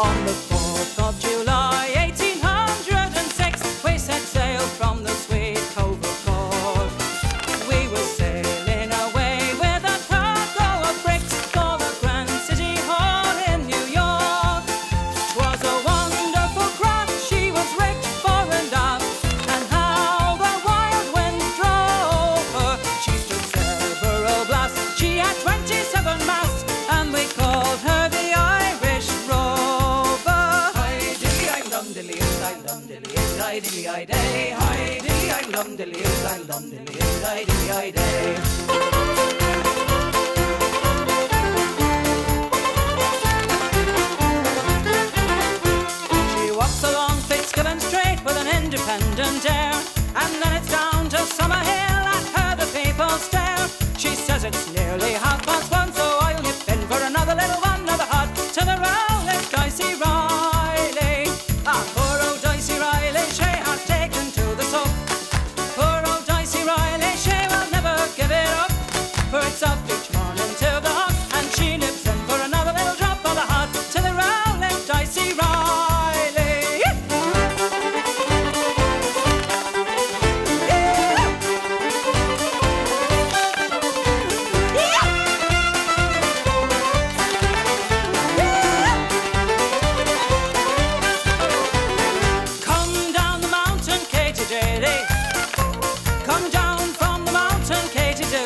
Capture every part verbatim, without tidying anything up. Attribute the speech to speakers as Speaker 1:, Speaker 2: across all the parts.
Speaker 1: On the fourth of July, eighteen hundred six, we set sail from the sweet Cove of Cork. We were sailing away with a cargo of bricks for the Grand City Hall in New York. 'Twas a wonderful craft, she was rigged fore and aft, and how the wild wind drove her. She stood several blasts, she had twenty-seven masts, and we called her the Irish Rover. Hi dilly I lum dilly I lum dilly I dilly I day. Hi dilly I lum dilly I lum dilly I dilly I day. She walks along Fitzgibbon Street with an independent air, and then it's down to Summerhill. At her the people stare. She says it's nearly half past one, so I'll nip in for another little one. Another hot to the Rowlett Dicey Riley. Ah, poor old Dicey Riley, she had taken to the soap. Poor old Dicey Riley, she will never give it up, for it's up each morning till the hot, and she nips in for another little drop of the hot to the Rowlett Dicey Riley. Come down the mountain, Katy Daly. Come down from the mountain, Katy do.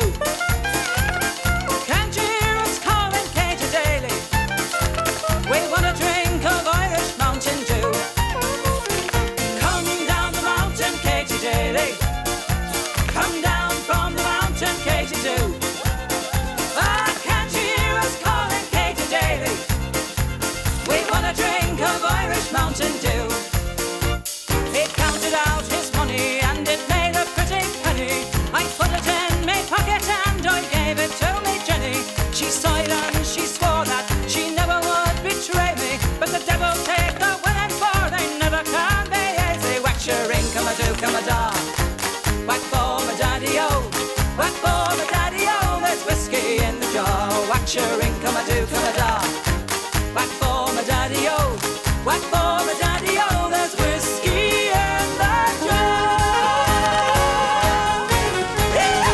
Speaker 1: Can't you hear us calling, Katy Daly? We want a drink of Irish Mountain Dew. Come down the mountain, Katy Daly. Come down from the mountain, Katy do. Ah, can't you hear us calling, Katy Daly? We want a drink of Irish Mountain Dew. He counted out his money and it made a pretty penny. I put it in my pocket and I gave it to me Jenny. She sighed and she swore that she never would betray me, but the devil take the winning, for they never can be easy. Whack your ring, come a do, come a da. Whack for my daddy-o, whack for my daddy-o. There's whiskey in the jar. Whack your ring, come a do, come a da. Whack for my daddy-o, whack for my daddy-o. There's whiskey in the jar. Yeah.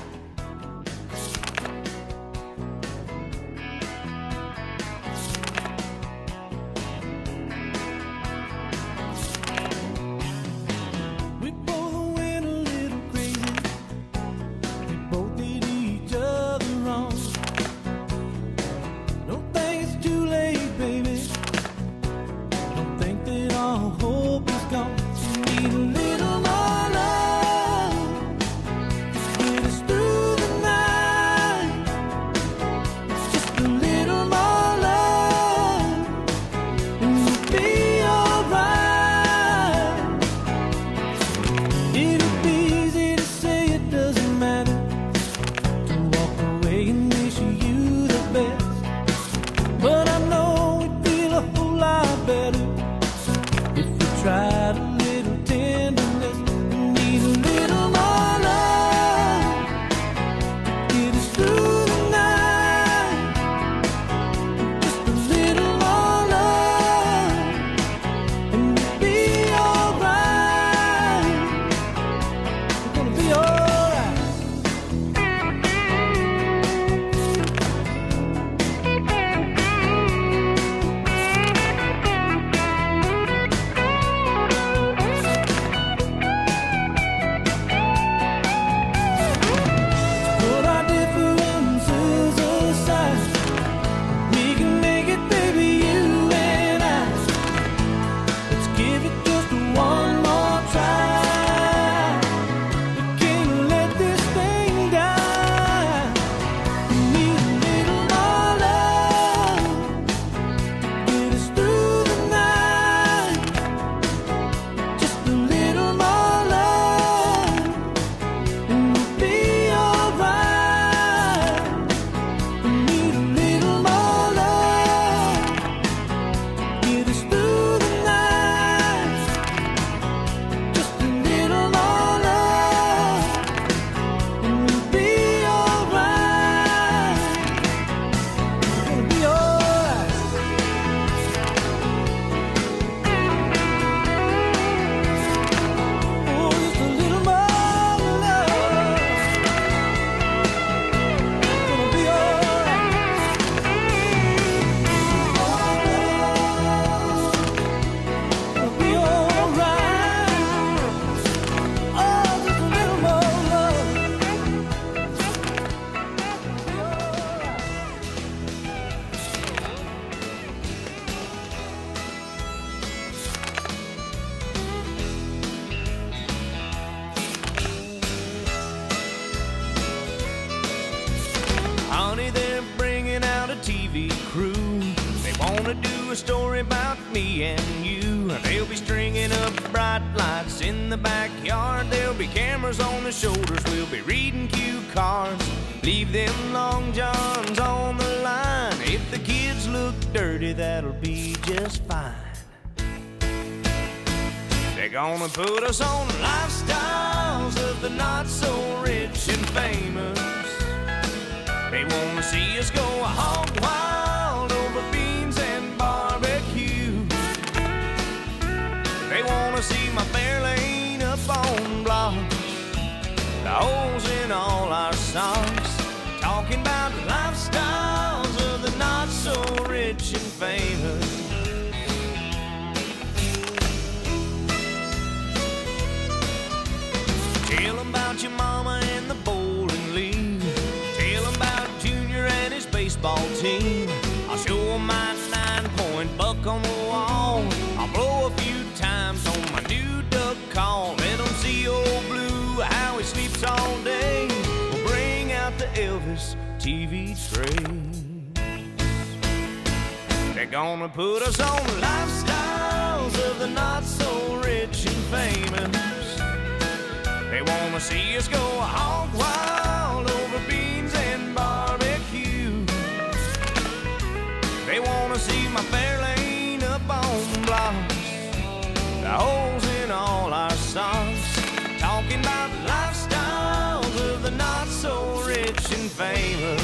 Speaker 2: We both went a little crazy. We both did each other wrong. Don't think it's too late, baby. Don't
Speaker 3: do a story about me and you. They'll be stringing up bright lights in the backyard. There'll be cameras on the shoulders. We'll be reading cue cards. Leave them long johns on the line. If the kids look dirty, that'll be just fine. They're gonna put us on lifestyles of the not so rich and famous. They wanna see us go hog wild over beans and barbecue. They wanna see my Fairlane up on blocks, the holes in all our socks. Talking about lifestyles of the not so rich and famous. Tell 'em about your mama and the bowling league. Tell 'em about Junior and his baseball team. I'll show 'em my nine-point buck on the wall. I'll blow a few times on my new duck call. Let 'em see old Blue, how he sleeps all day. We'll bring out the Elvis T V trays. They're gonna put us on lifestyles of the not so rich and famous. They wanna see us go hog wild over beans and barbecue. They wanna see my Fairlane up on blocks, the holes in all our socks. Talking about lifestyles of the not so rich and famous.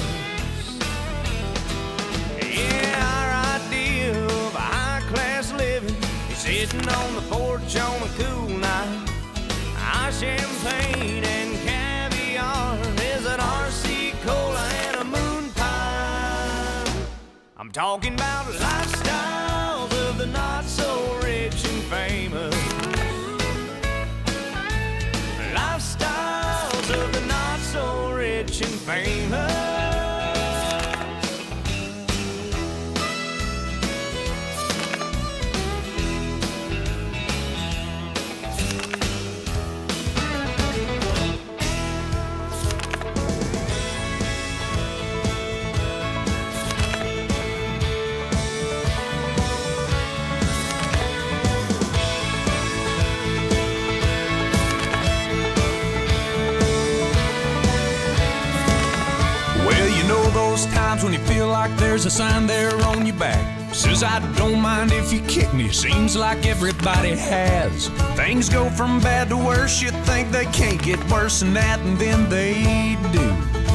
Speaker 3: Yeah, our idea of a high-class living is sitting on the porch on a cool night. Our champagne and caviar is an R C cola and a moon pie. I'm talking about lifestyles of the not so rich and famous. Lifestyles of the not so rich and famous.
Speaker 2: Those times when you feel like there's a sign there on your back says I don't mind if you kick me. Seems like everybody has. Things go from bad to worse. You think they can't get worse than that, and then they do.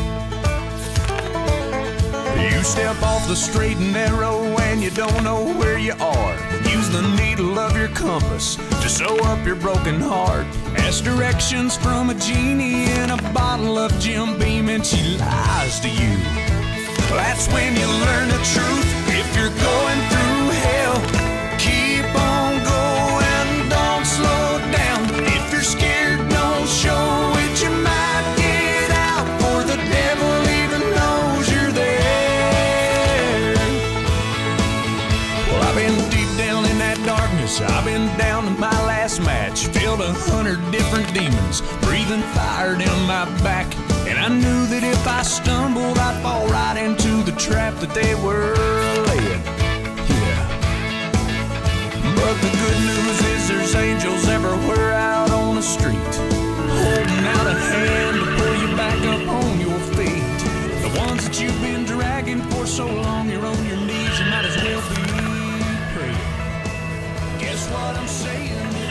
Speaker 2: You step off the straight and narrow and you don't know where you are. Use the needle of your compass to sew up your broken heart. Ask directions from a genie in a bottle of Jim Beam and she lies to you. That's when you learn the truth. If you're going through hell, keep on going, don't slow down. If you're scared, don't show it. You might get out, for the devil even knows you're there. Well, I've been deep down in that darkness. I've been down to my last match. Filled a hundred different demons, breathing fire down my back. And I knew that if I stumbled, I'd fall right into the trap that they were laying. Yeah. But the good news is there's angels everywhere out on the street, holding out a hand to pull you back up on your feet. The ones that you've been dragging for so long, you're on your knees, you might as well be praying. Guess what I'm saying?